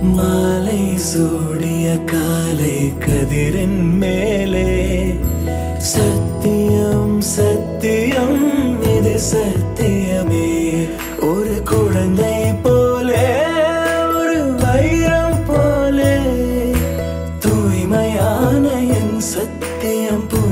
மாலை சூடிய காலை கதிரின் மேலே சத்தியம் சத்தியம் இது சத்தியமே. ஒரு குழந்தை போலே ஒரு வைரம் போலே தூய்மையான என் சத்தியம்